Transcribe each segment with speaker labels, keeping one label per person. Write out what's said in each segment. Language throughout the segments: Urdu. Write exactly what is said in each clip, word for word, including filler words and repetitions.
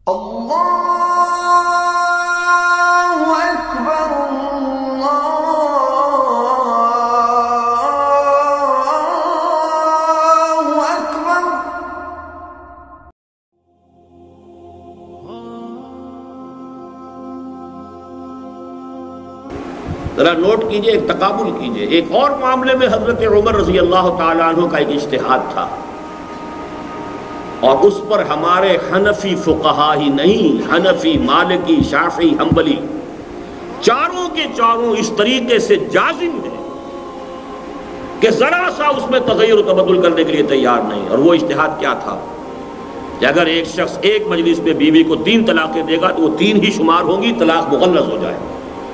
Speaker 1: اللہ اکبر اللہ اکبر۔
Speaker 2: ذرا نوٹ کیجئے، ایک تقابل کیجئے۔ ایک اور معاملے میں حضرت عمر رضی اللہ تعالیٰ عنہ کا ایک اجتہاد تھا، اور اس پر ہمارے حنفی فقہا ہی نہیں، حنفی، مالکی، شافعی، حنبلی چاروں کے چاروں اس طریقے سے جازم ہیں کہ ذرا سا اس میں تغیر و تبدل کرنے کے لیے تیار نہیں۔ اور وہ اجتہاد کیا تھا کہ اگر ایک شخص ایک مجلس میں بیوی کو تین طلاقیں دے گا تو وہ تین ہی شمار ہوں گی، طلاق مغلظ ہو جائے۔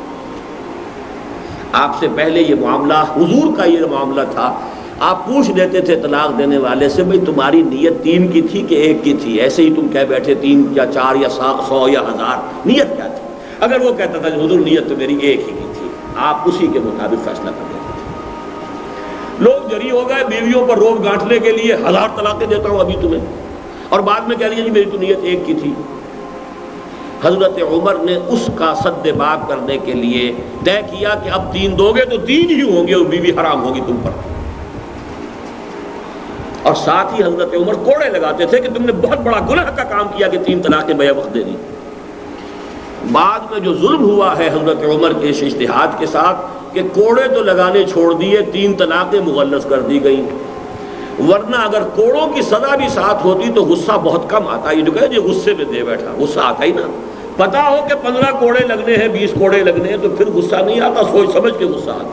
Speaker 2: آپ سے پہلے یہ معاملہ، حضور کا یہ معاملہ تھا، آپ پوچھ دیتے تھے طلاق دینے والے سے، بھئی تمہاری نیت تین کی تھی کہ ایک کی تھی؟ ایسے ہی تم کہہ بیٹھے تین یا چار یا سو یا ہزار، نیت کیا تھی؟ اگر وہ کہتا تھا کہ حضور نیت تو میری ایک ہی کی تھی، آپ اسی کے مطابق فیصلہ کر دیتے تھے۔ لوگ جری ہو گئے بیویوں پر روب گانٹنے کے لیے، ہزار طلاقیں دیتا ہوں ابھی تمہیں، اور بعد میں کہہ دیا جی میری تو نیت ایک کی تھی۔ حضرت عمر نے اس کا سد باب کرنے کے لیے طے کیا کہ اب تین دو گے تو تین ہی ہوں گے، اور بیوی حرام ہوگی تم پر۔ اور ساتھ ہی حضرت عمر کوڑے لگاتے تھے کہ تم نے بہت بڑا گناہ کا کام کیا کہ تین طلاقیں بے وقت دے دی۔ بعد میں جو ظلم ہوا ہے حضرت عمر کے اس اجتہاد کے ساتھ کہ کوڑے تو لگانے چھوڑ دیے، تین طلاقیں مغلظ کر دی گئیں، ورنہ اگر کوڑوں کی سزا بھی ساتھ ہوتی تو غصہ بہت کم آتا۔ یہ جو کہے جی غصے میں دے بیٹھا، غصہ آتا ہی نہ۔ پتا ہو کہ پندرہ کوڑے لگنے ہیں، بیس کوڑے لگنے ہیں، تو پھر غصہ نہیں آتا، سوچ سمجھ کے غصہ آتا۔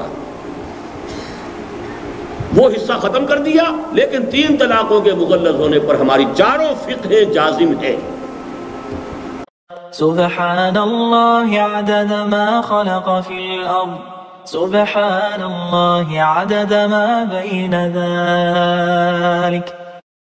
Speaker 2: وہ حصہ ختم کر دیا، لیکن تین طلاقوں کے مغلظ ہونے پر ہماری چاروں فقہ جازم ہے۔
Speaker 3: سبحان اللہ عدد ما خلق فی الارض، سبحان اللہ عدد ما بین ذلك